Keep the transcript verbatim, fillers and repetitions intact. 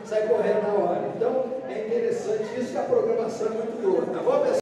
sai correndo na hora. Então, é interessante isso, que a programação é muito boa. Tá bom, pessoal?